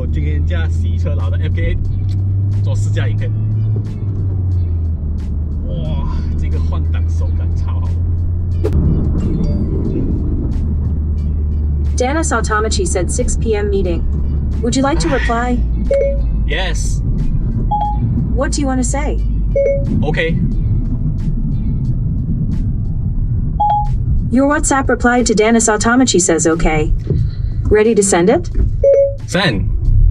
我今天驾洗车佬的 FK 做试驾影片。哇，这个换挡手感超好。 Danis Automachi said 6 p.m. meeting. Would you like to reply? Yes. What do you want to say? Okay. Your WhatsApp reply to Danis Automachi says okay. Ready to send it? Send.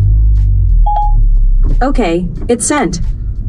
Okay, it's sent.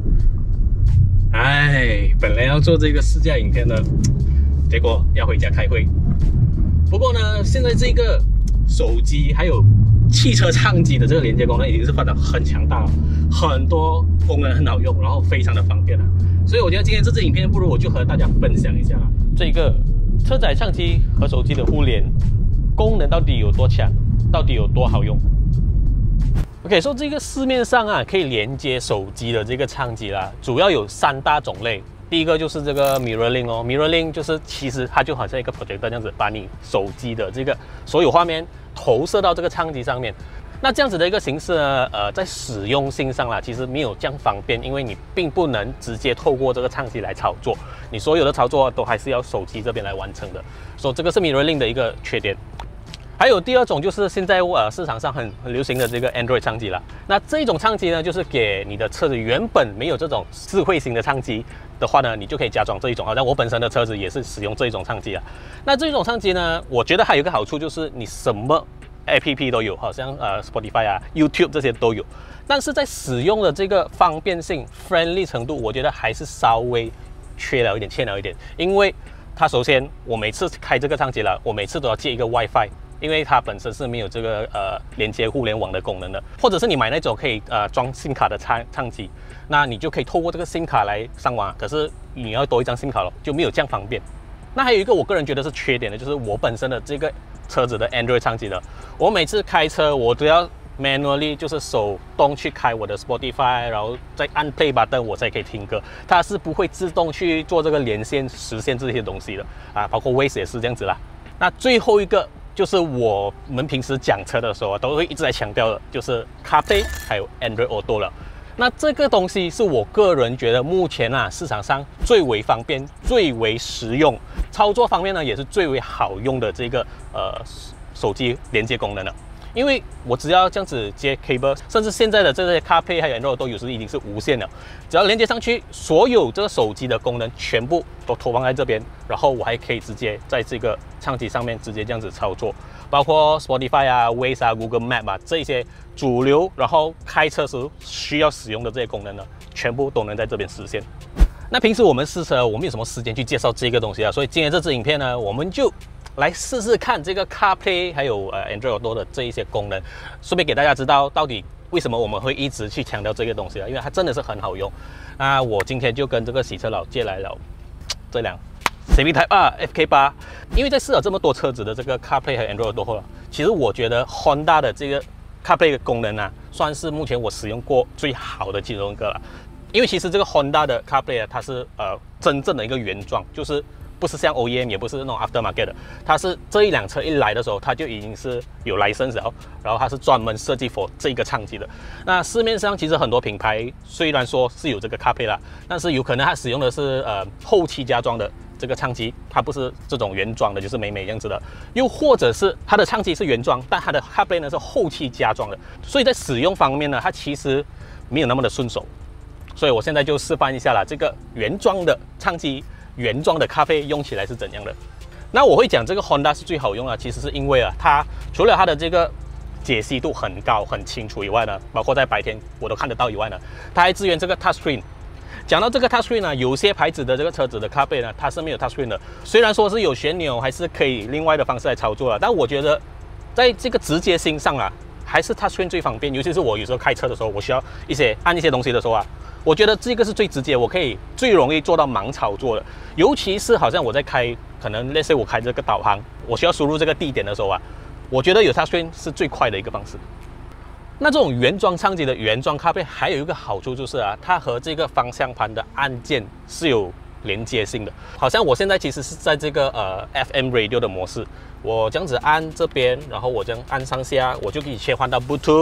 哎，本来要做这个试驾影片的，结果要回家开会。不过呢，现在这个手机还有汽车唱机的这个连接功能已经是发展很强大了，很多功能很好用，然后非常的方便了。所以我觉得今天这支影片，不如我就和大家分享一下这个车载唱机和手机的互联功能到底有多强，到底有多好用。OK， 说这个市面上可以连接手机的这个唱机啦，主要有3大种类。第一个就是这个 MirrorLink 哦 ，MirrorLink 就是其实它就好像一个 projector 这样子，把你手机的这个所有画面投射到这个唱机上面。那这样子的一个形式呢，在使用性上啦，其实没有这样方便，因为你并不能直接透过这个唱机来操作，你所有的操作都还是要手机这边来完成的。所以这个是 MirrorLink 的一个缺点。还有第二种就是现在市场上很流行的这个 Android 唱机啦。那这种唱机呢，就是给你的车子原本没有这种智慧型的唱机的话呢，你就可以加装这一种。好像我本身的车子也是使用这一种唱机啊。那这种唱机呢，我觉得还有一个好处就是你什么 APP 都有，好像Spotify 啊、YouTube 这些都有。但是在使用的这个方便性、friendly 程度，我觉得还是稍微欠了一点。因为它首先我每次开这个唱机了，我每次都要接一个 WiFi。因为它本身是没有这个连接互联网的功能的，或者是你买那种可以装 SIM 卡的唱机，那你就可以透过这个 SIM 卡来上网，可是你要多一张 SIM 卡咯，就没有这样方便。那还有一个我个人觉得是缺点的，就是我本身的这个车子的 Android 唱机的，我每次开车我都要 manually 就是手动去开我的 Spotify， 然后再按 play button 我才可以听歌，它是不会自动去做这个连线实现这些东西的包括 Waze 也是这样子啦。那最后一个就是我们平时讲车的时候都会一直在强调的，就是 CarPlay 还有 Android Auto 了。那这个东西是我个人觉得目前市场上最为方便、最为实用，操作方面呢也是最为好用的这个手机连接功能了。因为我只要这样子接 cable， 甚至现在的这些 CarPlay 还有 Android 都有时已经是无线了，只要连接上去，所有这个手机的功能全部都投放在这边，然后我还可以直接在这个唱机上面直接这样子操作，包括 Spotify Waze Google Map 这些主流，然后开车时需要使用的这些功能呢，全部都能在这边实现。那平时我们试车，我们有什么时间去介绍这个东西所以今天这支影片呢，我们就来试试看这个 CarPlay 还有Android Auto 的这一些功能，顺便给大家知道到底为什么我们会一直去强调这个东西因为它真的是很好用。那我今天就跟这个洗车佬借来了这辆 CV Type R FK8， 因为在试了这么多车子的这个 CarPlay 和 Android Auto 了，其实我觉得 Honda 的这个 CarPlay 的功能算是目前我使用过最好的其中一个了。因为其实这个 Honda 的 CarPlay 它是真正的一个原装，就是不是像 OEM， 也不是那种 aftermarket 的，它是这一辆车一来的时候，它就已经是有 license 了，然后它是专门设计 for 这个唱机的。那市面上其实很多品牌虽然说是有这个 CarPlay 啦，但是有可能它使用的是后期加装的这个唱机，它不是这种原装的，就是美这样子的。又或者是它的唱机是原装，但它的 CarPlay 呢是后期加装的，所以在使用方面呢，它其实没有那么的顺手。所以我现在就示范一下啦，这个原装的唱机、原装的CarPlay用起来是怎样的。那我会讲这个 Honda 是最好用其实是因为它除了它的这个解析度很高、很清楚以外呢，包括在白天我都看得到以外呢，它还支援这个 Touchscreen。讲到这个 Touchscreen 呢，有些牌子的这个车子的 CarPlay 呢，它是没有 Touchscreen 的。虽然说是有旋钮，还是可以另外的方式来操作了，但我觉得在这个直接性上还是 Touchscreen 最方便。尤其是我有时候开车的时候，我需要按一些东西的时候我觉得这个是最直接，我可以最容易做到盲操作的。尤其是好像我在开，可能类似我开这个导航，我需要输入这个地点的时候我觉得有 Touchscreen 是最快的一个方式。那这种原装唱机的原装CarPlay还有一个好处就是它和这个方向盘的按键是有连接性的。好像我现在其实是在这个FM Radio 的模式，我这样子按这边，然后我这样按上下，我就可以切换到 Bluetooth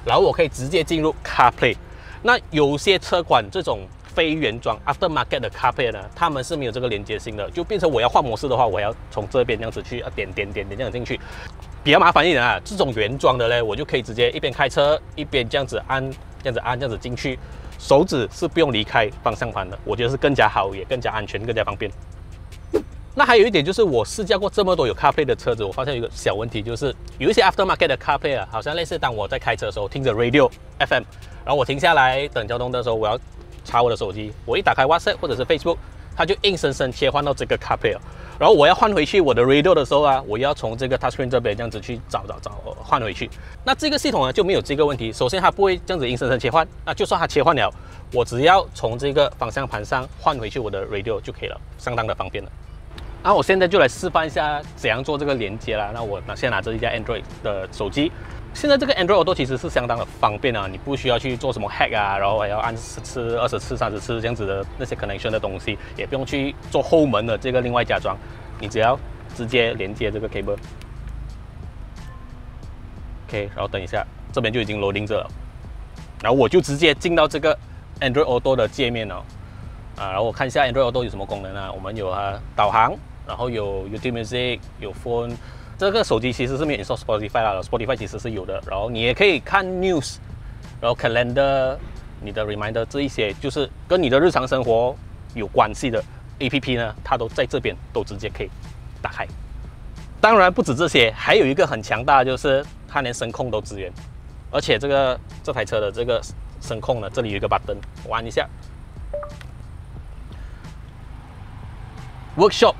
然后我可以直接进入 CarPlay。那有些车款这种非原装 aftermarket 的 CarPlay 呢，他们是没有这个连接性的，就变成我要换模式的话，我要从这边这样子去点这样进去，比较麻烦一点啊。这种原装的嘞，我就可以直接一边开车一边这样子按，这样子进去，手指是不用离开方向盘的，我觉得是更加好，也更加安全，更加方便。那还有一点就是，我试驾过这么多有 CarPlay 的车子，我发现有一个小问题，就是有一些 aftermarket 的 CarPlay 啊，好像类似当我在开车的时候听着 radio FM， 然后我停下来等交通的时候，我要查我的手机，我一打开 WhatsApp 或者是 Facebook， 它就硬生生切换到这个 CarPlay， 然后我要换回去我的 radio 的时候啊，我要从这个 touchscreen 这边这样子去找换回去。那这个系统呢就没有这个问题，首先它不会这样子硬生生切换，那就算它切换了，我只要从这个方向盘上换回去我的 radio 就可以了，相当的方便了。那我现在就来示范一下怎样做这个连接啦。那我先拿着一架 Android 的手机。现在这个 Android Auto 其实是相当的方便啊，你不需要去做什么 hack 啊，然后还要按10次、20次、30次这样子的那些 connection 的东西，也不用去做后门的这个另外加装，你只要直接连接这个 cable。OK， 然后等一下，这边就已经 loading 着了，然后我就直接进到这个 Android Auto 的界面了。然后我看一下 Android Auto 有什么功能啊？我们有导航，然后有 YouTube Music， 有 Phone。这个手机其实是没有 install Spotify 啦 ，Spotify 其实是有的。然后你也可以看 news， 然后 calendar， 你的 reminder 这一些就是跟你的日常生活有关系的 APP 呢，它都在这边都直接可以打开。当然不止这些，还有一个很强大的就是它连声控都支援，而且这台车的这个声控呢，这里有一个 button， 我按一下 ，Workshop。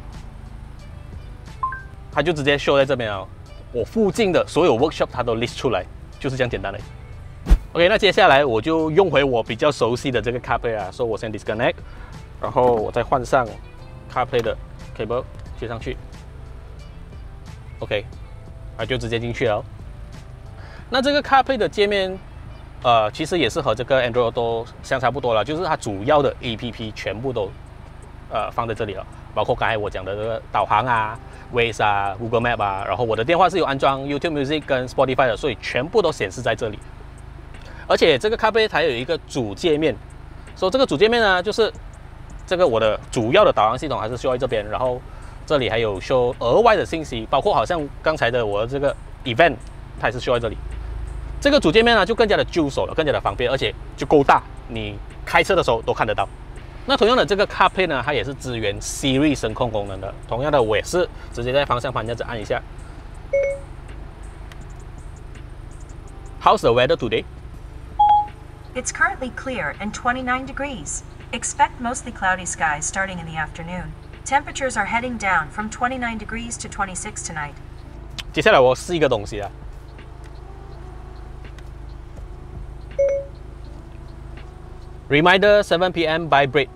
它就直接 show 在这边啊，我附近的所有 workshop 它都 list 出来，就是这样简单的。OK， 那接下来我就用回我比较熟悉的这个 CarPlay 啊，所以我先 disconnect， 然后我再换上 CarPlay 的 cable 接上去。OK， 它就直接进去了。那这个 CarPlay 的界面，其实也是和这个 Android 都相差不多了，就是它主要的 APP 全部都放在这里了，包括刚才我讲的这个导航啊。Waze 啊 ，Google Map 啊，然后我的电话是有安装 YouTube Music 跟 Spotify 的，所以全部都显示在这里。而且这个 CarPlay 它有一个主界面，所以这个主界面呢，就是这个我的主要的导航系统还是 show 在这边，然后这里还有 show 额外的信息，包括好像刚才的我的这个 event， 它也是 show 在这里。这个主界面呢就更加的就手了，更加的方便，而且就够大，你开车的时候都看得到。那同样的，这个 CarPlay 呢，它也是支援 Siri 声控功能的。同样的，我也是直接在方向盘这样子按一下。How's the weather today? It's currently clear and 29 degrees. Expect mostly cloudy skies starting in the afternoon. Temperatures are heading down from 29 degrees to 26 tonight. 接下来我试一个东西啊。Reminder 7 p.m. vibrate.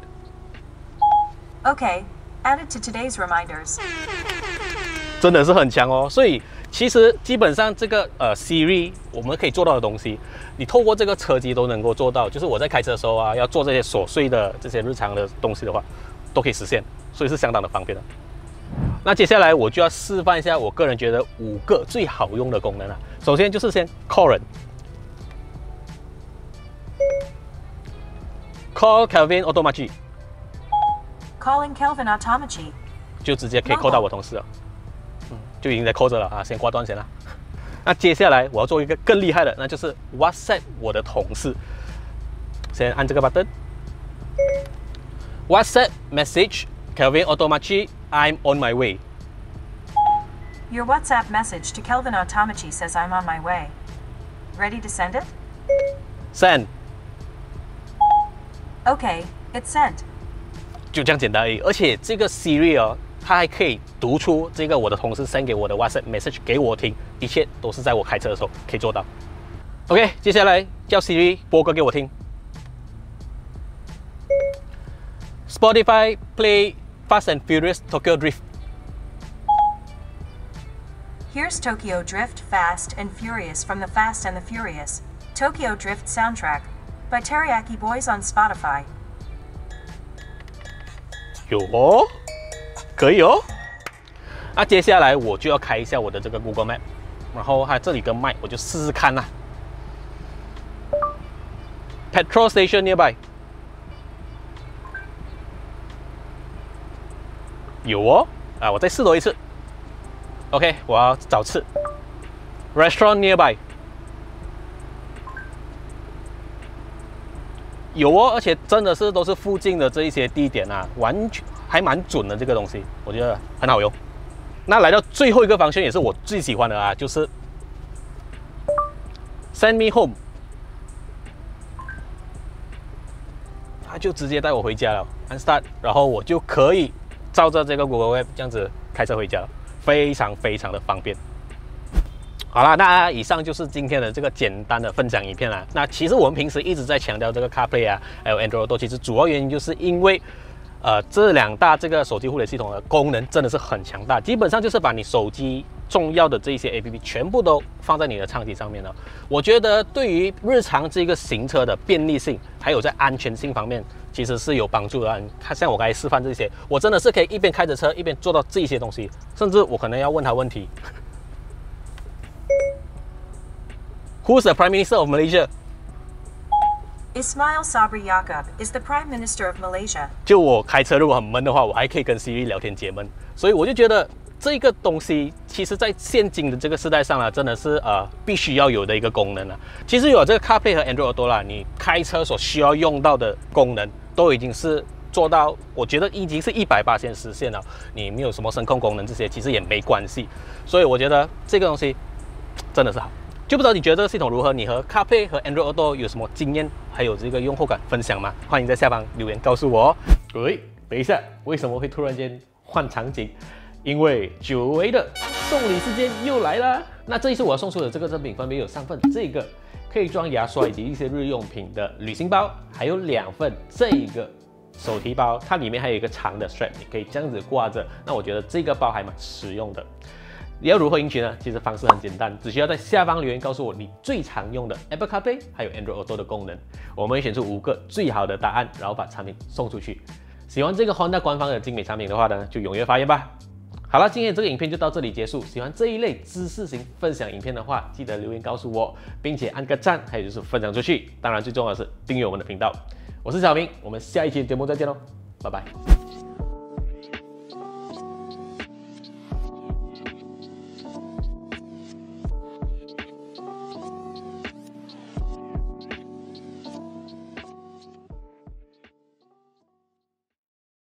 Okay, added to today's reminders. 真的是很强哦，所以其实基本上这个Siri 我们可以做到的东西，你透过这个车机都能够做到。就是我在开车的时候啊，要做这些琐碎的这些日常的东西的话，都可以实现，所以是相当的方便的。那接下来我就要示范一下我个人觉得5个最好用的功能了。首先就是先 call 人。Call Kelvin Automachi， Calling Kelvin Automachi， 就直接可以 call 到我同事了，就已经在 call 着了啊，先挂断先了。那接下来我要做一个更厉害的，那就是 WhatsApp 我的同事。先按这个 button，WhatsApp message Kelvin Automachi I'm on my way。 Your WhatsApp message to Kelvin Automachi says I'm on my way. Ready to send it? Send。 Okay, it's sent. 就这样简单而已，而且这个 Siri 哦，它还可以读出这个我的同事 send 给我的 WhatsApp message 给我听，一切都是在我开车的时候可以做到。OK， 接下来叫 Siri 播歌给我听。Spotify play Fast and Furious Tokyo Drift。 Here's Tokyo Drift Fast and Furious from the Fast and the Furious Tokyo Drift soundtrack by Teriyaki Boys on Spotify. 有哦，可以哦。那接下来我就要开一下我的这个 Google Map， 然后它这里跟麦我就试试看啦。 petrol station nearby。有哦，啊，我再试多一次。OK， 我要找次。Restaurant nearby。有哦，而且真的是都是附近的这一些地点啊，完全还蛮准的这个东西，我觉得很好用。那来到最后一个方向也是我最喜欢的啊，就是 Send me home， 他就直接带我回家了，按 Start， 然后我就可以照着这个 Google Web 这样子开车回家了，非常非常的方便。好啦，那以上就是今天的这个简单的分享影片啦。那其实我们平时一直在强调这个 CarPlay 啊，还有 Android Auto， 其实主要原因就是因为，这两大这个手机互联系统的功能真的是很强大，基本上就是把你手机重要的这一些 APP 全部都放在你的畅机上面了。我觉得对于日常这个行车的便利性，还有在安全性方面，其实是有帮助的。看像我刚才示范这些，我真的是可以一边开着车一边做到这些东西，甚至我可能要问他问题。Who's the Prime Minister of Malaysia? Ismail Sabri Yaakob is the Prime Minister of Malaysia. 就我开车如果很闷的话，我还可以跟 Siri 聊天解闷，所以我就觉得这个东西，其实在现今的这个时代上啊，真的是必须要有的一个功能啊。其实有这个 CarPlay 和 Android Auto 啦，你开车所需要用到的功能都已经是做到，我觉得已经是100%实现了。你没有什么声控功能这些，其实也没关系。所以我觉得这个东西真的是好。就不知道你觉得这个系统如何？你和 CarPlay 和 Android Auto 有什么经验，还有这个用后感分享吗？欢迎在下方留言告诉我哦。喂，等一下，为什么会突然间换场景？因为久违的送礼时间又来了。那这一次我要送出的这个赠品分别有3份这个可以装牙刷以及一些日用品的旅行包，还有2份这个手提包，它里面还有一个长的 strap， 你可以这样子挂着。那我觉得这个包还蛮实用的。你要如何赢取呢？其实方式很简单，只需要在下方留言告诉我你最常用的 Apple CarPlay 还有 Android Auto 的功能，我们会选出5个最好的答案，然后把产品送出去。喜欢这个 Honda 官方的精美产品的话呢，就踊跃发言吧。好了，今天这个影片就到这里结束。喜欢这一类知识型分享影片的话，记得留言告诉我，并且按个赞，还有就是分享出去。当然最重要的是订阅我们的频道。我是小明，我们下一期节目再见喽，拜拜。